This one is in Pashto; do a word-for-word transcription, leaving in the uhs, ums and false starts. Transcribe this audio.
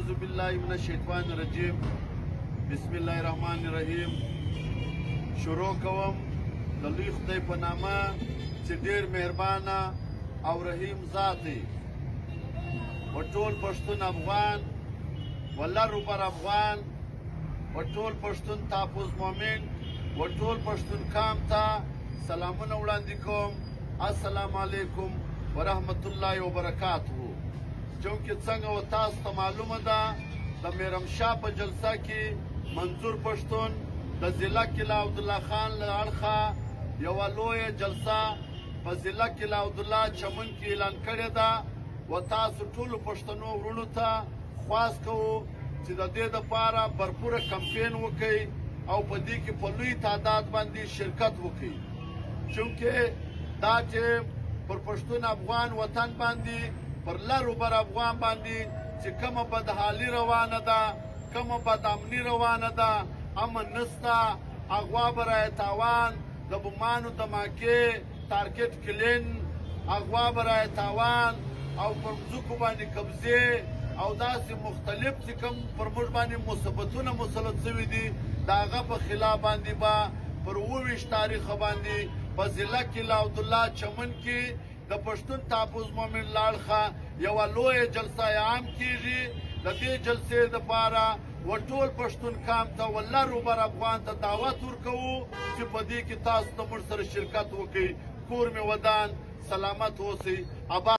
اعوذ بالله من الشیطان الرجیم بسم الله الرحمن الرحیم. شروع کوم د لوی خدای په نامه چې ډېر مهربانه او رحیم ذات دی. و ټول پښتون افغان ولر بر افغان و ټول پښتون تاپوس مومن و ټول پښتون کام ته سلامونه وړاندې کوم. السلام علیکم ورحمت الله وبرکاته. چونکې څنګه و تاسو ته معلومه ده د میرمشاه په جلسه کې منظور پښتون د ضلع قلعه عبدالله خان له اړخه یوه لویه جلسه په ضلع قلعه عبدالله چمن کې اعلان کړې ده. و تاسو ټولو پښتنو وروڼو ته خواست کوو چې د دې دپاره برپوره کمپین وکړئ او په دې کې په لوی تعداد باندې شرکت وکړئ. چونکې دا چې پر پښتون افغان وطن باندې پر لرو بر افغان باندې چې کومه بدحالي روانه ده، کومه بدامني روانه ده، امن نسته، اغوا برای تاوان، د بمانو دماکې، تارکټ کلین، اغوا برای تاوان او پر مځکو باندې قبضې او داسې مختلف چې کوم پر موږ باندې مصیبتونه مسلط شوي دي د هغه په خلاف باندې به پر اووه ویشت تاریخه باندې په ضلع قلعه عبدالله چمن کې د پښتون تاپوس مومن له اړخه یوه لویه جلسه عام کیږي. د دې جلسې دپاره و ټول پښتون کام ته ولر بر افغان ته دعوت ورکوو چې په دې کې تاسو د موږ سره شرکت وکړئ. کور مې ودان، سلامت اوسئ.